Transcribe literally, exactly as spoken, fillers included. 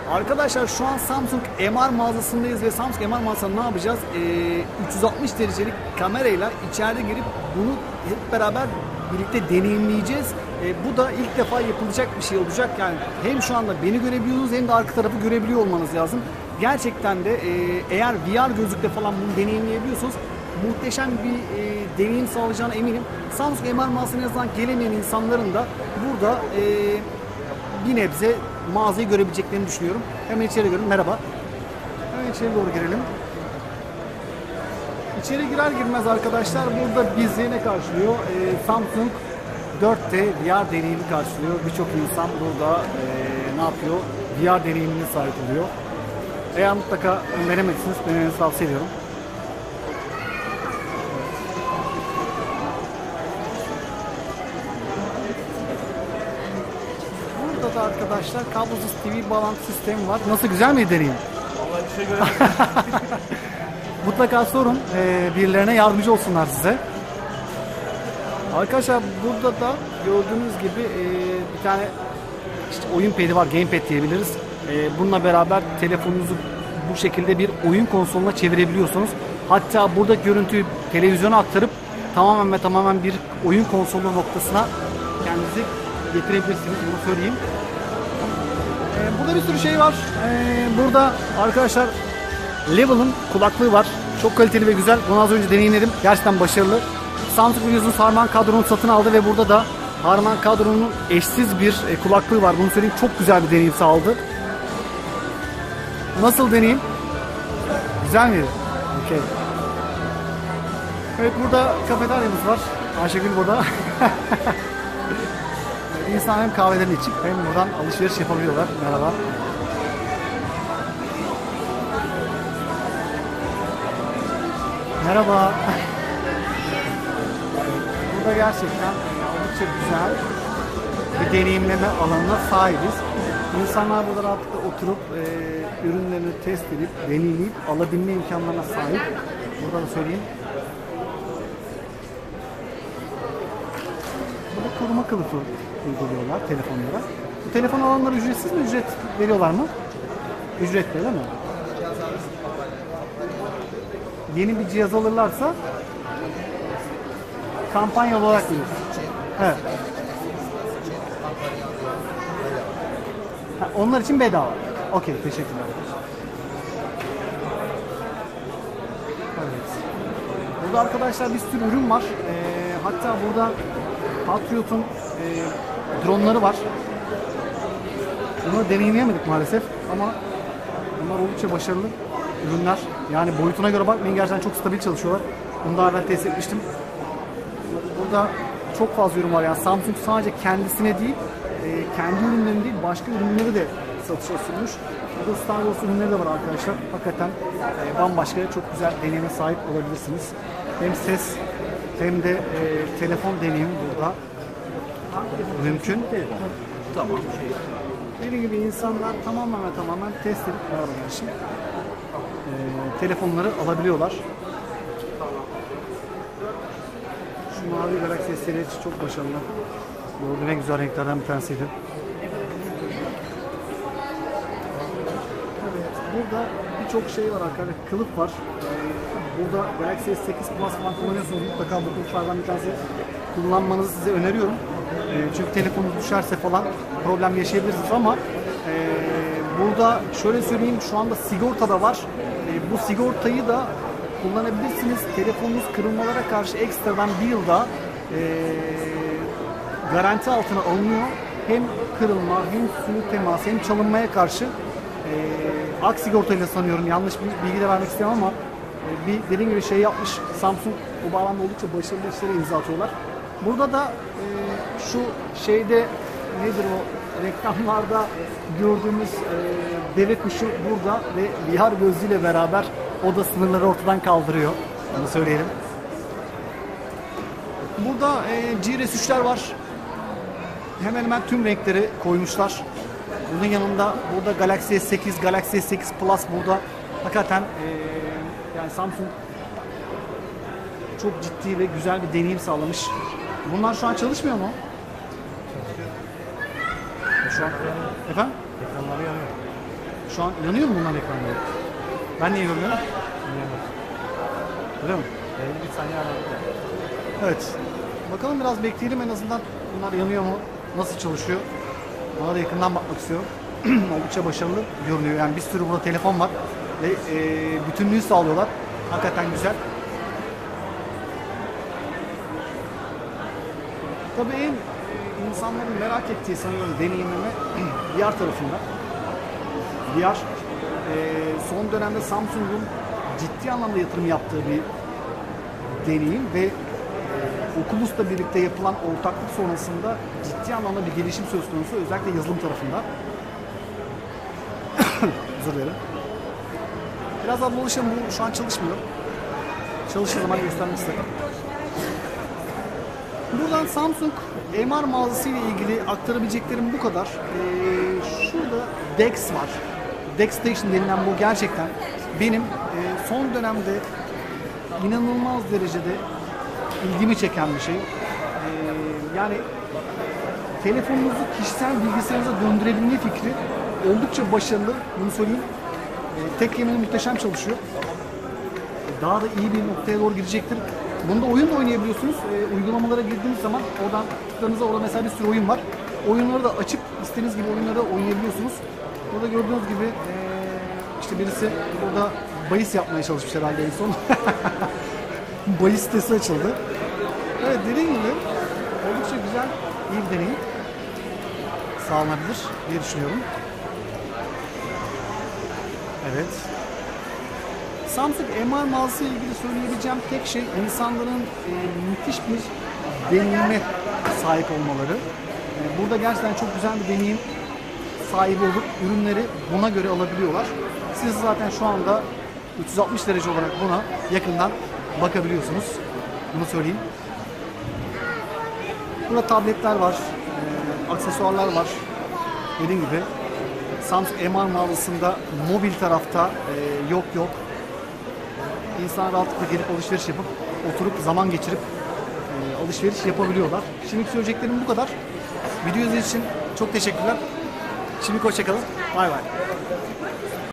Arkadaşlar şu an Samsung M R mağazasındayız ve Samsung M R mağazasında ne yapacağız? Ee, üç yüz altmış derecelik kamerayla içeride girip bunu hep beraber birlikte deneyimleyeceğiz. Ee, bu da ilk defa yapılacak bir şey olacak. Yani hem şu anda beni görebiliyorsunuz hem de arka tarafı görebiliyor olmanız lazım. Gerçekten de e, eğer V R gözlükle falan bunu deneyimleyebiliyorsunuz, muhteşem bir e, deneyim sağlayacağına eminim. Samsung M R mağazasına yazılan gelemeyen insanların da burada e, bir nebze mağazayı görebileceklerini düşünüyorum. Hemen içeri girelim. Merhaba. Hemen içeri doğru girelim. İçeri girer girmez arkadaşlar burada bizi ne karşılıyor? Ee, Samsung dört T V R deneyimi karşılıyor. Birçok insan burada e, ne yapıyor? V R deneyimine sahip oluyor. Eğer mutlaka denemediyseniz denemenizi tavsiye ediyorum. Burada da arkadaşlar kablosuz T V bağlantı sistemi var. Nasıl, güzel mi deneyim? Vallahi bir şey göremedim. Mutlaka sorun, e, birilerine yardımcı olsunlar size. Arkadaşlar burada da gördüğünüz gibi e, bir tane işte oyun pad'i var, gamepad diyebiliriz. E, bununla beraber telefonunuzu bu şekilde bir oyun konsoluna çevirebiliyorsunuz. Hatta burada görüntüyü televizyona aktarıp tamamen ve tamamen bir oyun konsolu noktasına kendinizi getirebilirsiniz. Bunu söyleyeyim. E, burada bir sürü şey var. E, burada arkadaşlar Level'ın kulaklığı var. Çok kaliteli ve güzel. Bunu az önce deneyimledim. Gerçekten başarılı. Samsung biliyorsunuz Harman Kardon'u satın aldı ve burada da Harman Kardon'un eşsiz bir e, kulaklığı var. Bunu söyleyeyim, çok güzel bir deneyim sağladı. Nasıl deneyim? Güzel miydi? Okay. Evet, burada kafeteryamız var. Ayşegül burada. İnsan hem kahvelerini içip hem buradan alışveriş yapabiliyorlar. Merhaba. Merhaba. Burada gerçekten oldukça güzel bir deneyimleme alanına sahibiz. İnsanlar burada rahatlıkla oturup e, ürünlerini test edip, deneyimleyip alabilme imkanlarına sahip. Burada da söyleyeyim. Burada koruma kılıfı uyguluyorlar telefonlara. Bu telefon alanları ücretsiz mi? Ücret veriyorlar mı? Ücretli değil mi? Yeni bir cihaz alırlarsa kampanyalı olarak verir. Evet. Ha, onlar için bedava. Okey, teşekkürler. Evet. Burada arkadaşlar bir sürü ürün var. Ee, hatta burada Patriot'un e, dronları var. Bunları deneyimleyemedik maalesef ama bunlar oldukça başarılı ürünler. Yani boyutuna göre bakmayın, gerçekten çok stabil çalışıyorlar. Bunu daha evvel test etmiştim. Burada çok fazla ürün var. Yani Samsung sadece kendisine değil, kendi ürünlerini değil, başka ürünleri de satışa sunmuş. Burada Star Wars ürünleri de var arkadaşlar. Hakikaten bambaşka, çok güzel deneyime sahip olabilirsiniz. Hem ses hem de e, telefon deneyimi burada mümkün. Tamam. Dediğim gibi insanlar tamamen ve tamamen test edip için e, telefonları alabiliyorlar. Şu mavi Galaxy S L çok başarılı. Gördüğüm en güzel renklerden bir tanesiydi. Evet, burada birçok şey var arkadaşlar. Kılıf var. Burada Galaxy S sekiz Plus falan kullanıyorsunuz. Mutlaka bu kılıflardan bir tanesi kullanmanızı size öneriyorum. Çünkü telefonunuz düşerse falan problem yaşayabilirsiniz ama e, burada şöyle söyleyeyim, şu anda sigorta da var. E, bu sigortayı da kullanabilirsiniz. Telefonunuz kırılmalara karşı ekstradan bir yılda e, garanti altına alınıyor. Hem kırılma, hem suni temas, hem çalınmaya karşı e, ak sigortayla sanıyorum, yanlış bir bilgi de vermek istemem ama e, bir dediğim gibi şey yapmış Samsung, o bağlamda oldukça başarılı işlere imza atıyorlar. Burada da e, şu şeyde nedir o reklamlarda gördüğümüz e, deve kuşu burada ve V R gözlüğüyle beraber o da sınırları ortadan kaldırıyor. Bunu söyleyelim. Burada e, G R S üçler var. Hemen hemen tüm renkleri koymuşlar. Bunun yanında burada Galaxy S sekiz, Galaxy S sekiz Plus burada. Hakikaten e, yani Samsung çok ciddi ve güzel bir deneyim sağlamış. Bunlar şu an çalışmıyor mu? Şu an efendim? Ekranları yanıyor. Şu an yanıyor mu bunların ekranları? Ben niye görmüyorum? Öyle mi? elli bir saniye aralıkta. Evet. Bakalım biraz bekleyelim en azından. Bunlar yanıyor mu? Nasıl çalışıyor? Bana da yakından bakmak istiyorum. Oldukça başarılı görünüyor. Yani bir sürü burada telefon var. Ve e, bütünlüğü sağlıyorlar. Hakikaten güzel. Tabii en e, insanların merak ettiği sanıyorum deneyimleme V R tarafında. V R e, son dönemde Samsung'un ciddi anlamda yatırım yaptığı bir deneyim ve e, Oculus'la birlikte yapılan ortaklık sonrasında ciddi anlamda bir gelişim söz konusu, özellikle yazılım tarafında. Özür dilerim. Biraz daha dolaşalım, bu şu an çalışmıyor. Çalışır zaman göstermek istedim. Buradan Samsung M R mağazası ile ilgili aktarabileceklerim bu kadar. Ee, şurada Dex var. Dex Station denilen bu gerçekten benim e, son dönemde inanılmaz derecede ilgimi çeken bir şey. Ee, yani telefonunuzu kişisel bilgisayarınıza döndürebilme fikri oldukça başarılı. Bunu söyleyeyim. Ee, tek yemeği muhteşem çalışıyor. Daha da iyi bir noktaya doğru gidecektir. Bunda oyun da oynayabiliyorsunuz. E, uygulamalara girdiğiniz zaman oradan tıkladığınızda orada mesela bir sürü oyun var. Oyunları da açıp istediğiniz gibi oyunları da oynayabiliyorsunuz. Burada gördüğünüz gibi e, işte birisi burada bahis yapmaya çalışmış herhalde en son. Bahis sitesi açıldı. Evet, dediğim gibi oldukça güzel, iyi bir deneyim. Sağlanabilir diye düşünüyorum. Evet. Samsung M R mağazası ile ilgili söyleyebileceğim tek şey insanların e, müthiş bir deneyime sahip olmaları. E, burada gerçekten çok güzel bir deneyim sahibi olup ürünleri buna göre alabiliyorlar. Siz zaten şu anda üç yüz altmış derece olarak buna yakından bakabiliyorsunuz. Bunu söyleyeyim. Burada tabletler var, e, aksesuarlar var. Dediğim gibi Samsung M R mağazasında mobil tarafta e, yok yok. İnsanlar rahatlıkla gelip alışveriş yapıp oturup zaman geçirip e, alışveriş yapabiliyorlar. Şimdiki söyleyeceklerim bu kadar. Video izlediğiniz için çok teşekkürler. Şimdi hoşça kalın. Bay bay.